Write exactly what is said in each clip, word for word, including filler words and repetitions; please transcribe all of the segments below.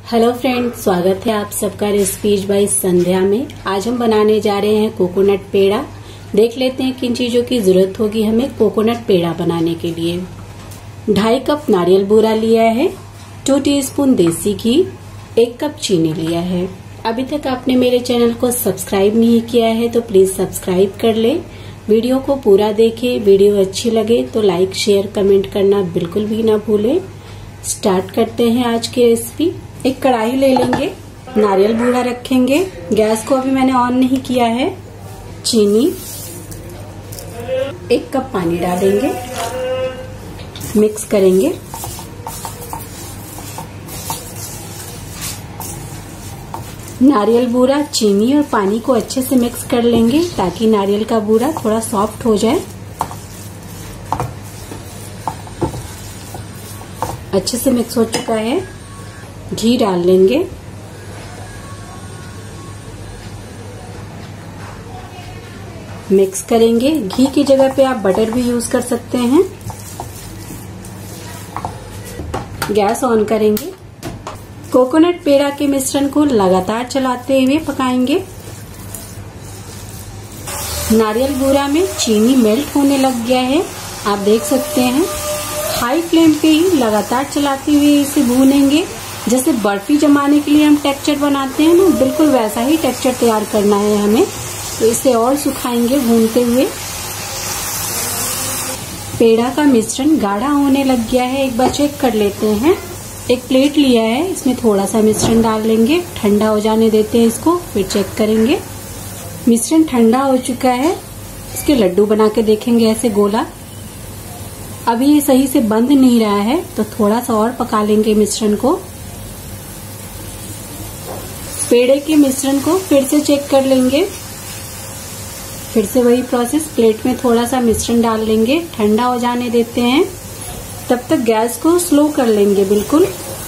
Hello friend, स्वागत है आप सबका रेसिपीज बाय संध्या में। आज हम बनाने जा रहे हैं कोकोनट पेड़ा। देख लेते हैं किन चीजों की जरूरत होगी हमें कोकोनट पेड़ा बनाने के लिए। ढाई कप नारियल बूरा लिया है, टू टीस्पून देसी घी, एक कप चीनी लिया है। अभी तक आपने मेरे चैनल को सब्सक्राइब नहीं किया है तो प्लीज सब्सक्राइब कर ले। वीडियो को पूरा देखें। वीडियो अच्छी लगे तो लाइक शेयर कमेंट करना बिल्कुल भी ना भूले। स्टार्ट करते हैं आज की रेसिपी। एक कढ़ाई ले लेंगे, नारियल बूरा रखेंगे। गैस को अभी मैंने ऑन नहीं किया है। चीनी, एक कप पानी डालेंगे, मिक्स करेंगे। नारियल बूरा, चीनी और पानी को अच्छे से मिक्स कर लेंगे ताकि नारियल का बूरा थोड़ा सॉफ्ट हो जाए। अच्छे से मिक्स हो चुका है। घी डाल लेंगे, मिक्स करेंगे। घी की जगह पे आप बटर भी यूज कर सकते हैं। गैस ऑन करेंगे। कोकोनट पेड़ा के मिश्रण को लगातार चलाते हुए पकाएंगे। नारियल बूरा में चीनी मेल्ट होने लग गया है, आप देख सकते हैं। हाई फ्लेम पे ही लगातार चलाते हुए इसे भूनेंगे। जैसे बर्फी जमाने के लिए हम टेक्सचर बनाते हैं ना, बिल्कुल वैसा ही टेक्सचर तैयार करना है हमें। तो इसे और सुखाएंगे भूनते हुए। पेड़ा का मिश्रण गाढ़ा होने लग गया है, एक बार चेक कर लेते हैं। एक प्लेट लिया है, इसमें थोड़ा सा मिश्रण डाल लेंगे, ठंडा हो जाने देते हैं इसको, फिर चेक करेंगे। मिश्रण ठंडा हो चुका है। इसके लड्डू बना के देखेंगे ऐसे गोला। अभी ये सही से बंध नहीं रहा है तो थोड़ा सा और पका लेंगे मिश्रण को। पेड़े के मिश्रण को फिर से चेक कर लेंगे। फिर से वही प्रोसेस, प्लेट में थोड़ा सा मिश्रण डाल लेंगे, ठंडा हो जाने देते हैं। तब तक गैस को स्लो कर लेंगे बिल्कुल।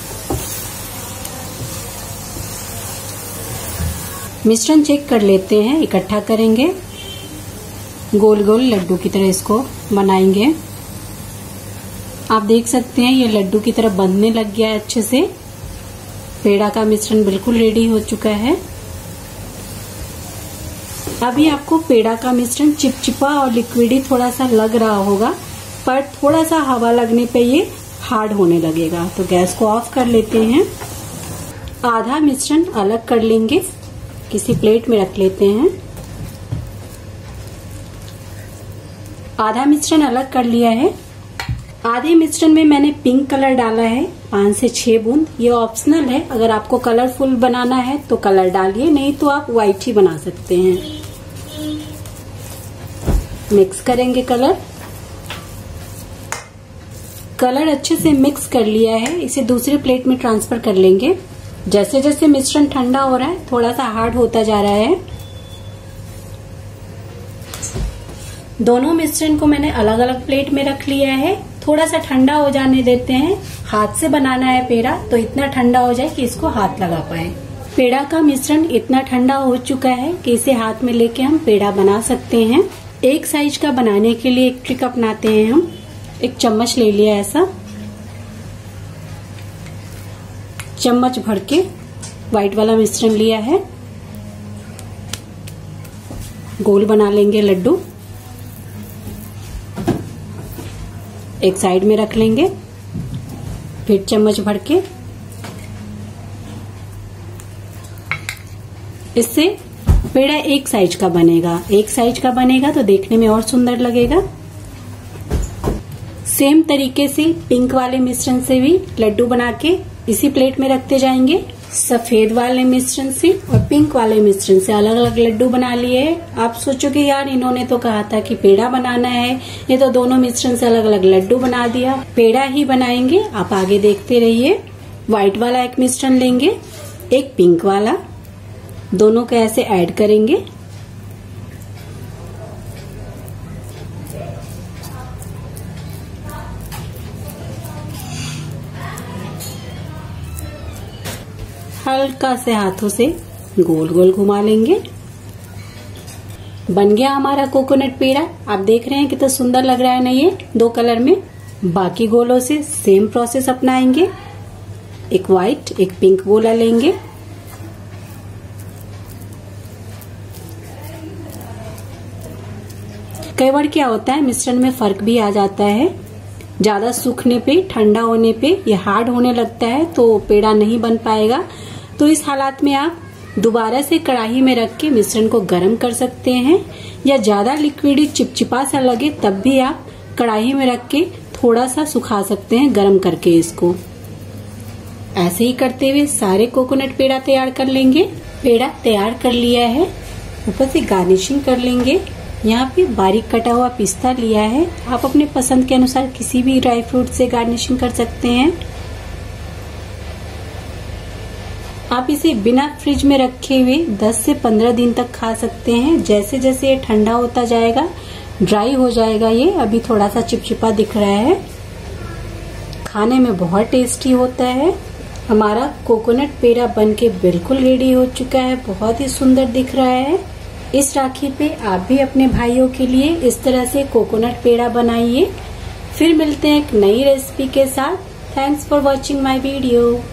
मिश्रण चेक कर लेते हैं, इकट्ठा करेंगे। गोल गोल लड्डू की तरह इसको बनाएंगे। आप देख सकते हैं ये लड्डू की तरह बंधने लग गया है अच्छे से। पेड़ा का मिश्रण बिल्कुल रेडी हो चुका है। अभी आपको पेड़ा का मिश्रण चिपचिपा और लिक्विडी थोड़ा सा लग रहा होगा, पर थोड़ा सा हवा लगने पे ये हार्ड होने लगेगा। तो गैस को ऑफ कर लेते हैं। आधा मिश्रण अलग कर लेंगे, किसी प्लेट में रख लेते हैं। आधा मिश्रण अलग कर लिया है। आधे मिश्रण में मैंने पिंक कलर डाला है, पांच से छह बूंद। ये ऑप्शनल है, अगर आपको कलरफुल बनाना है तो कलर डालिए, नहीं तो आप व्हाइट ही बना सकते हैं। मिक्स करेंगे कलर। कलर अच्छे से मिक्स कर लिया है, इसे दूसरे प्लेट में ट्रांसफर कर लेंगे। जैसे जैसे मिश्रण ठंडा हो रहा है थोड़ा सा हार्ड होता जा रहा है। दोनों मिश्रण को मैंने अलग अलग प्लेट में रख लिया है। थोड़ा सा ठंडा हो जाने देते हैं। हाथ से बनाना है पेड़ा तो इतना ठंडा हो जाए कि इसको हाथ लगा पाए। पेड़ा का मिश्रण इतना ठंडा हो चुका है कि इसे हाथ में लेके हम पेड़ा बना सकते हैं। एक साइज का बनाने के लिए एक ट्रिक अपनाते हैं हम। एक चम्मच ले लिया ऐसा, चम्मच भर के व्हाइट वाला मिश्रण लिया है। गोल बना लेंगे लड्डू, एक साइड में रख लेंगे। फिर चम्मच भर के इससे पेड़ा एक साइज का बनेगा। एक साइज का बनेगा तो देखने में और सुंदर लगेगा। सेम तरीके से पिंक वाले मिश्रण से भी लड्डू बना के इसी प्लेट में रखते जाएंगे। सफेद वाले मिश्रण से और पिंक वाले मिश्रण से अलग अलग लड्डू बना लिए। आप सोचोगे यार इन्होंने तो कहा था कि पेड़ा बनाना है, ये तो दोनों मिश्रण से अलग अलग लड्डू बना दिया। पेड़ा ही बनाएंगे, आप आगे देखते रहिए। व्हाइट वाला एक मिश्रण लेंगे, एक पिंक वाला, दोनों को ऐसे ऐड करेंगे। हल्का से हाथों से गोल गोल घुमा लेंगे। बन गया हमारा कोकोनट पेड़ा। आप देख रहे हैं कितना सुंदर लग रहा है ना, ये दो कलर में। बाकी गोलों से सेम प्रोसेस अपनाएंगे। एक व्हाइट एक पिंक गोला लेंगे। कई बार क्या होता है मिश्रण में फर्क भी आ जाता है, ज्यादा सूखने पे, ठंडा होने पे ये हार्ड होने लगता है तो पेड़ा नहीं बन पाएगा। तो इस हालात में आप दोबारा से कढ़ाई में रख के मिश्रण को गर्म कर सकते हैं, या ज्यादा लिक्विडी चिपचिपा सा लगे तब भी आप कढ़ाई में रख के थोड़ा सा सुखा सकते हैं गर्म करके इसको। ऐसे ही करते हुए सारे कोकोनट पेड़ा तैयार कर लेंगे। पेड़ा तैयार कर लिया है, ऊपर से गार्निशिंग कर लेंगे। यहाँ पे बारीक कटा हुआ पिस्ता लिया है, आप अपने पसंद के अनुसार किसी भी ड्राई फ्रूट से गार्निशिंग कर सकते हैं। आप इसे बिना फ्रिज में रखे हुए दस से पंद्रह दिन तक खा सकते हैं। जैसे जैसे ये ठंडा होता जाएगा ड्राई हो जाएगा, ये अभी थोड़ा सा चिपचिपा दिख रहा है। खाने में बहुत टेस्टी होता है। हमारा कोकोनट पेड़ा बनके बिल्कुल रेडी हो चुका है, बहुत ही सुंदर दिख रहा है। इस राखी पे आप भी अपने भाइयों के लिए इस तरह से कोकोनट पेड़ा बनाइए। फिर मिलते हैं एक नई रेसिपी के साथ। Thanks for watching my video.